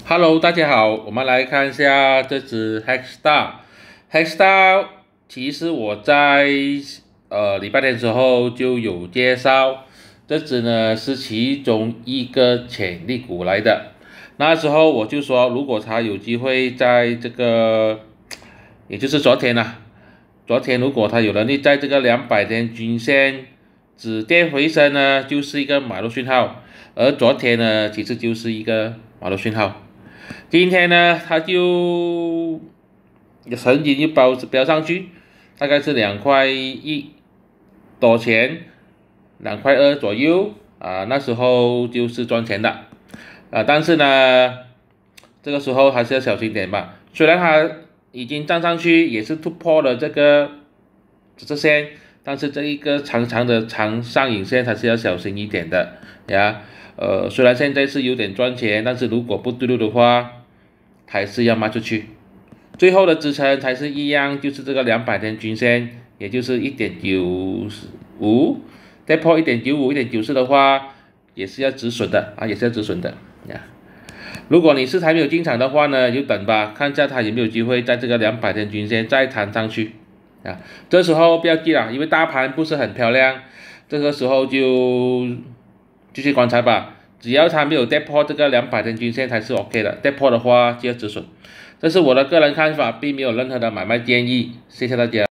Hello，大家好，我们来看一下这只 Hexstar。其实我在礼拜天的时候就有介绍，这只呢是其中一个潜力股来的。那时候我就说，如果它有机会在这个，也就是昨天昨天如果它有能力在这个200天均线止跌回升呢，就是一个买入讯号。而昨天呢，其实就是一个买入讯号。今天呢，它就曾经就飙上去，大概是2块1多钱，2块2左右那时候就是赚钱的但是呢，这个时候还是要小心点吧。虽然它已经站上去，也是突破了这个指示线，但是这一个长长的长上影线还是要小心一点的呀。虽然现在是有点赚钱，但是如果不对路的话，还是要卖出去。最后的支撑才是一样，就是这个200天均线，也就是1.95，再破1.95、1.94的话，也是要止损的也是要止损的呀。如果你是还没有进场的话呢，就等吧，看一下它有没有机会在这个200天均线再弹上去这时候不要急了，因为大盘不是很漂亮，这个时候就继续观察吧。只要它没有跌破这个200天均线才是 OK 的，跌破的话就要止损。这是我的个人看法，并没有任何的买卖建议，谢谢大家。